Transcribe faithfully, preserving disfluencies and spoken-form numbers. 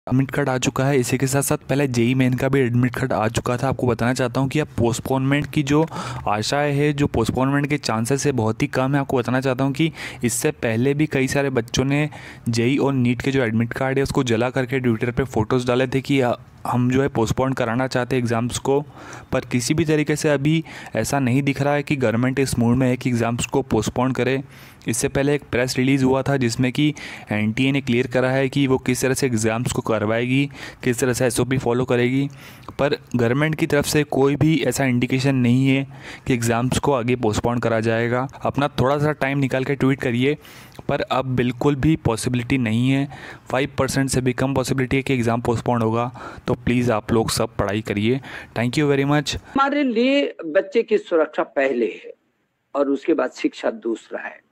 Admit card आ चुका है। इसी के साथ साथ पहले जेई मेन का भी एडमिट कार्ड आ चुका था। आपको बताना चाहता हूँ कि अब पोस्टपोनमेंट की जो आशाएं है, जो पोस्टपोनमेंट के चांसेस है, बहुत ही कम है। आपको बताना चाहता हूँ कि इससे पहले भी कई सारे बच्चों ने जेई और नीट के जो एडमिट कार्ड है उसको जला करके ट्विटर पे फोटोज़ डाले थे कि हम जो है पोस्टपोन कराना चाहते हैं एग्ज़ाम्स को, पर किसी भी तरीके से अभी ऐसा नहीं दिख रहा है कि गवर्नमेंट इस मूड में है कि एग्ज़ाम्स को पोस्टपोन करे। इससे पहले एक प्रेस रिलीज़ हुआ था जिसमें कि एनटीए ने क्लियर करा है कि वो किस तरह से एग्ज़ाम्स को करवाएगी, किस तरह से एसओपी फॉलो करेगी, पर गवर्नमेंट की तरफ से कोई भी ऐसा इंडिकेशन नहीं है कि एग्ज़ाम्स को आगे पोस्टपोन करा जाएगा। अपना थोड़ा सा टाइम निकाल के ट्वीट करिए, पर अब बिल्कुल भी पॉसिबिलिटी नहीं है। फाइव परसेंट से भी कम पॉसिबिलिटी है कि एग्ज़ाम पोस्टपोन होगा। तो प्लीज़ आप लोग सब पढ़ाई करिए। Thank you very much. हमारे लिए बच्चे की सुरक्षा पहले है और उसके बाद शिक्षा दूसरा है।